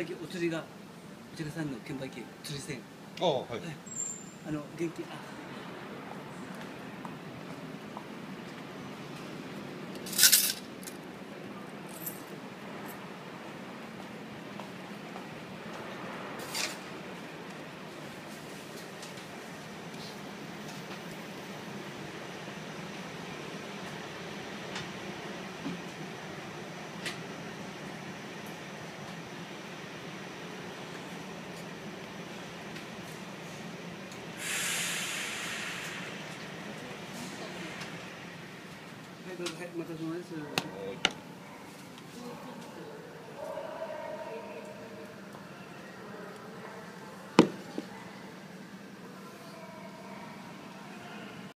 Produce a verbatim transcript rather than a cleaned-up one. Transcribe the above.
売機お釣りがお茶屋さんの券売機釣り銭。 ああ、はい。 あの現金あ。はい、どうぞ、はい、お待たせします。